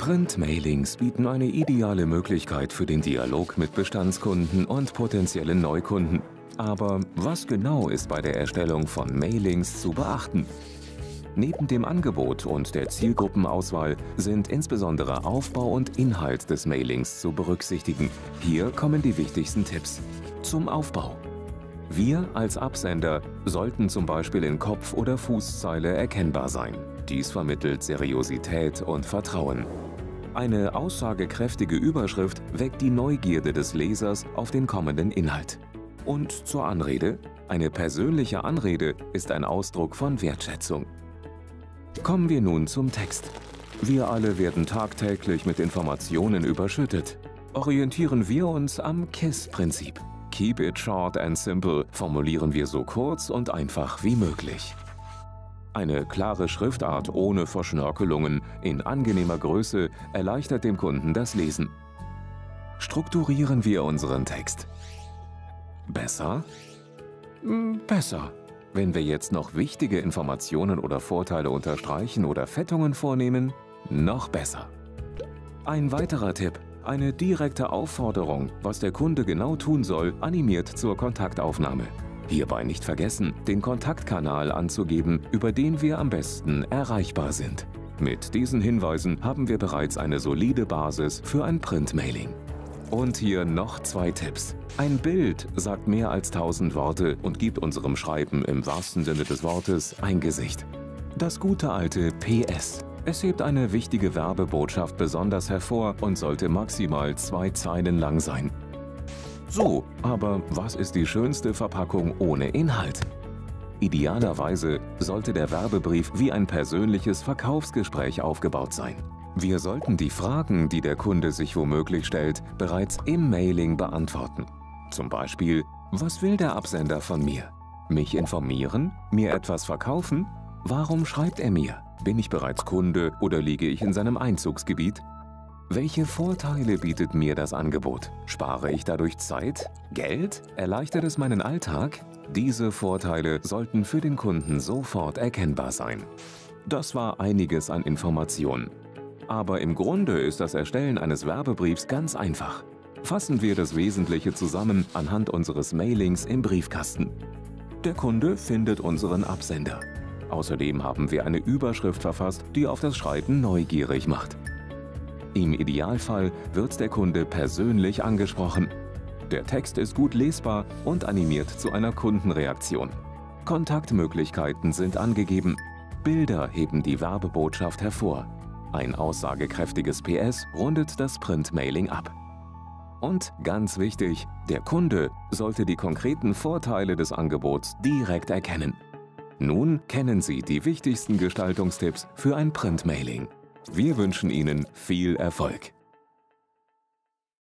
Printmailings bieten eine ideale Möglichkeit für den Dialog mit Bestandskunden und potenziellen Neukunden. Aber was genau ist bei der Erstellung von Mailings zu beachten? Neben dem Angebot und der Zielgruppenauswahl sind insbesondere Aufbau und Inhalt des Mailings zu berücksichtigen. Hier kommen die wichtigsten Tipps. Zum Aufbau. Wir als Absender sollten zum Beispiel in Kopf- oder Fußzeile erkennbar sein. Dies vermittelt Seriosität und Vertrauen. Eine aussagekräftige Überschrift weckt die Neugierde des Lesers auf den kommenden Inhalt. Und zur Anrede? Eine persönliche Anrede ist ein Ausdruck von Wertschätzung. Kommen wir nun zum Text. Wir alle werden tagtäglich mit Informationen überschüttet. Orientieren wir uns am KISS-Prinzip. Keep it short and simple formulieren wir so kurz und einfach wie möglich. Eine klare Schriftart ohne Verschnörkelungen in angenehmer Größe erleichtert dem Kunden das Lesen. Strukturieren wir unseren Text. Besser? Besser. Wenn wir jetzt noch wichtige Informationen oder Vorteile unterstreichen oder Fettungen vornehmen, noch besser. Ein weiterer Tipp: Eine direkte Aufforderung, was der Kunde genau tun soll, animiert zur Kontaktaufnahme. Hierbei nicht vergessen, den Kontaktkanal anzugeben, über den wir am besten erreichbar sind. Mit diesen Hinweisen haben wir bereits eine solide Basis für ein Printmailing. Und hier noch 2 Tipps. Ein Bild sagt mehr als 1000 Worte und gibt unserem Schreiben im wahrsten Sinne des Wortes ein Gesicht. Das gute alte PS. Es hebt eine wichtige Werbebotschaft besonders hervor und sollte maximal 2 Zeilen lang sein. So, aber was ist die schönste Verpackung ohne Inhalt? Idealerweise sollte der Werbebrief wie ein persönliches Verkaufsgespräch aufgebaut sein. Wir sollten die Fragen, die der Kunde sich womöglich stellt, bereits im Mailing beantworten. Zum Beispiel: Was will der Absender von mir? Mich informieren? Mir etwas verkaufen? Warum schreibt er mir? Bin ich bereits Kunde oder liege ich in seinem Einzugsgebiet? Welche Vorteile bietet mir das Angebot? Spare ich dadurch Zeit? Geld? Erleichtert es meinen Alltag? Diese Vorteile sollten für den Kunden sofort erkennbar sein. Das war einiges an Informationen. Aber im Grunde ist das Erstellen eines Werbebriefs ganz einfach. Fassen wir das Wesentliche zusammen anhand unseres Mailings im Briefkasten. Der Kunde findet unseren Absender. Außerdem haben wir eine Überschrift verfasst, die auf das Schreiben neugierig macht. Im Idealfall wird der Kunde persönlich angesprochen. Der Text ist gut lesbar und animiert zu einer Kundenreaktion. Kontaktmöglichkeiten sind angegeben. Bilder heben die Werbebotschaft hervor. Ein aussagekräftiges PS rundet das Printmailing ab. Und ganz wichtig, der Kunde sollte die konkreten Vorteile des Angebots direkt erkennen. Nun kennen Sie die wichtigsten Gestaltungstipps für ein Printmailing. Wir wünschen Ihnen viel Erfolg!